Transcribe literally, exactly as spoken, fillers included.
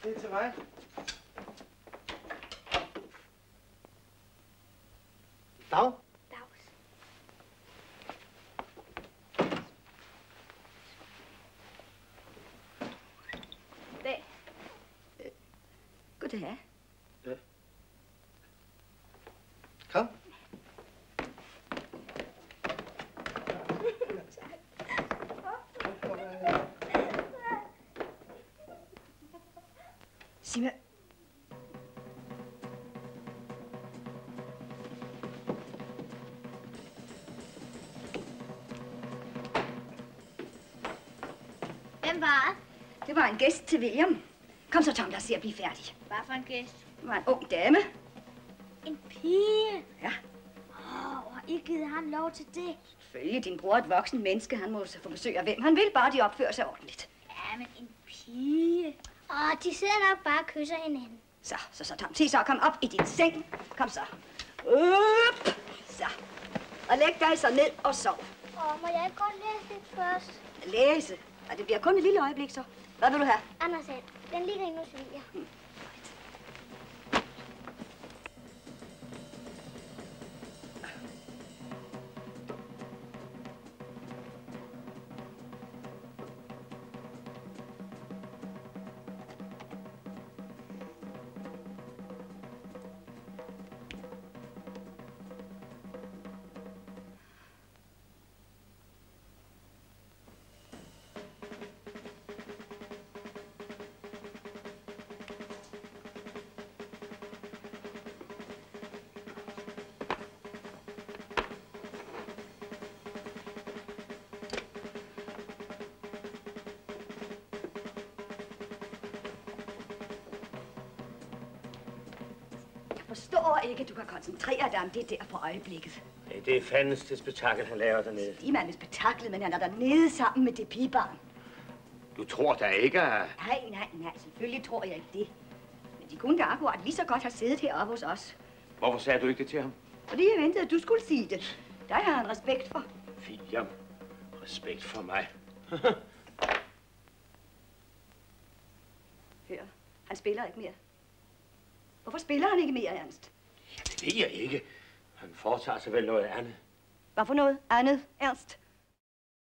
Det er til mig. Dag. Dags. Dag. Øh, goddag. Ja. Kom. Sig mig. Hvem var det? Det var en gæst til William. Kom så, Tom, lad os se at blive færdig. Hvad for en gæst? Det var en ung dame. En pige? Ja. Åh, oh, har I givet ham lov til det? Selvfølgelig, din bror er et voksen menneske. Han må så få besøg af hvem han vil, bare de opfører sig ordentligt. Ja, men en pige. Åh, oh, de sidder nok bare og kysser hinanden. Så, så, så, Tom. Se så, kom op i din seng. Kom så. Up. Så. Og læg dig så ned og sov. Åh, oh, må jeg ikke godt læse lidt først? Læse? Ja, det bliver kun et lille øjeblik, så. Hvad vil du have? Anders, den ligger inde hos William. Hmm. Jeg forstår ikke, at du kan koncentrere dig om det der for øjeblikket. Ja, det er fandens det spektakel, han laver dernede. De mand er spektaklet, men han er dernede sammen med det pigebarn. Du tror da ikke, at... Nej, nej, nej, selvfølgelig tror jeg ikke det. Men de kunne da akkurat lige så godt have siddet heroppe hos os. Hvorfor sagde du ikke det til ham? Fordi jeg ventede, at du skulle sige det. Der har han respekt for. William, respekt for mig. Hør, han spiller ikke mere. Hvorfor spiller han ikke mere, Ernst? Ja, det ved jeg ikke. Han foretager sig vel noget andet. Hvad for noget andet, Ernst?